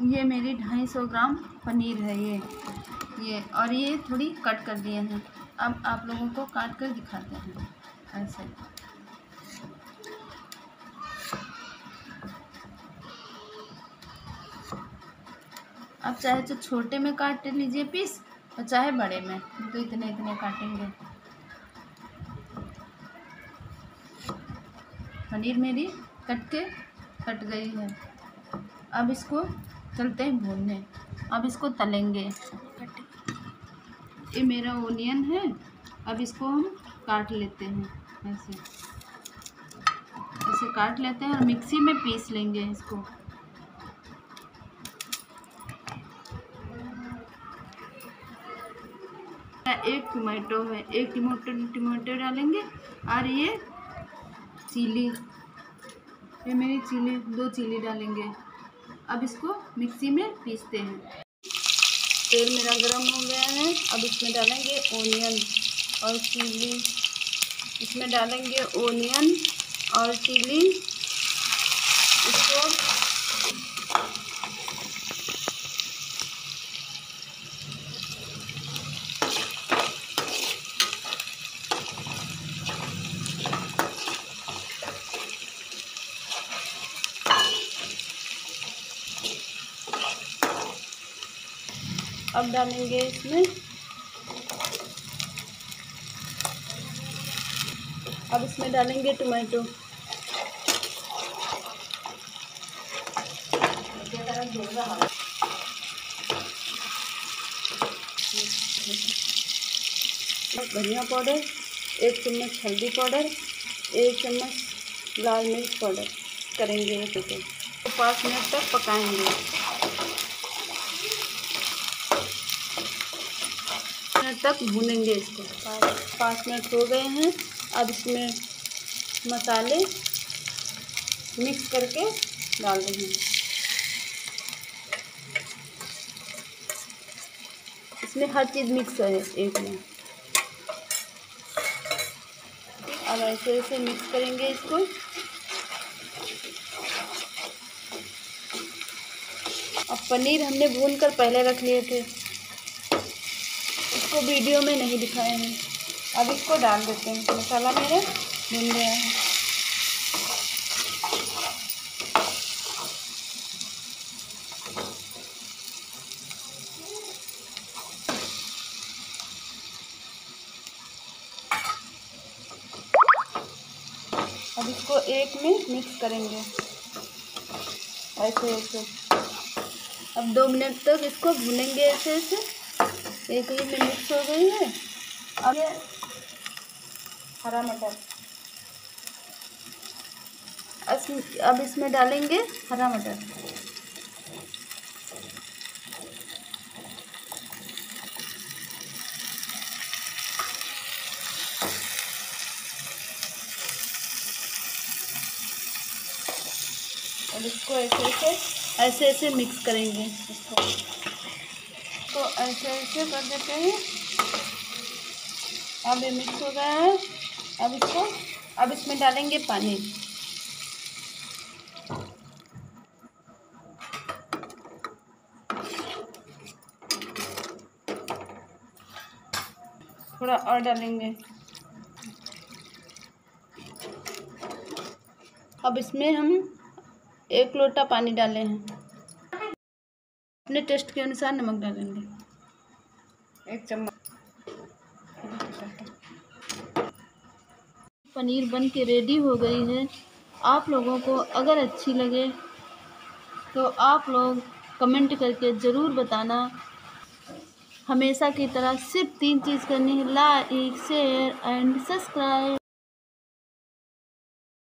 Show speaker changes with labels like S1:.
S1: ये मेरी 250 ग्राम पनीर है ये और ये थोड़ी कट कर दिए हैं। अब आप लोगों को काट कर दिखाते हैं ऐसे। आप चाहे तो छोटे में काट लीजिए पीस और चाहे बड़े में, तो इतने इतने काटेंगे। पनीर मेरी कट गई है। अब इसको चलते हैं भूनने। अब इसको तलेंगे। ये मेरा ओनियन है, अब इसको हम काट लेते हैं ऐसे ऐसे काट लेते हैं और मिक्सी में पीस लेंगे इसको। एक टमाटो है, एक टमाटो डालेंगे और ये चिली, ये मेरी चिली 2 चिली डालेंगे। अब इसको मिक्सी में पीसते हैं। तेल मेरा गरम हो गया है। अब इसमें डालेंगे ओनियन और चिली, इसमें डालेंगे ओनियन और चिली। इसको अब डालेंगे इसमें, अब इसमें डालेंगे टमाटो। धनिया पाउडर, 1 चम्मच हल्दी पाउडर, 1 चम्मच लाल मिर्च पाउडर करेंगे इसे तो 5 मिनट तक पकाएंगे। तक भूनेंगे इसको। 5 मिनट हो गए हैं। अब इसमें मसाले मिक्स करके डाल रहे हैं। इसमें हर चीज़ मिक्स है एक में। अब ऐसे ऐसे मिक्स करेंगे इसको। अब पनीर हमने भून कर पहले रख लिए थे, इसको वीडियो में नहीं दिखाए हैं। अब इसको डाल देते हैं। मसाला मेरा भून गया है। अब इसको एक में मिक्स करेंगे ऐसे ऐसे। अब 2 मिनट तक इसको भूनेंगे ऐसे ऐसे। एक ही में मिक्स हो गई है। अब ये हरा मटर, अब इसमें डालेंगे हरा मटर। और इसको ऐसे ऐसे मिक्स करेंगे इसको। तो ऐसे ऐसे कर देते हैं। अब ये मिक्स हो गया है। अब इसमें डालेंगे पानी। थोड़ा और डालेंगे। अब इसमें हम 1 लोटा पानी डाले हैं। अपने टेस्ट के अनुसार नमक डालेंगे 1 चम्मच। पनीर बन के रेडी हो गई है। आप लोगों को अगर अच्छी लगे तो आप लोग कमेंट करके ज़रूर बताना। हमेशा की तरह सिर्फ 3 चीज़ करनी है: लाइक, शेयर एंड सब्सक्राइब।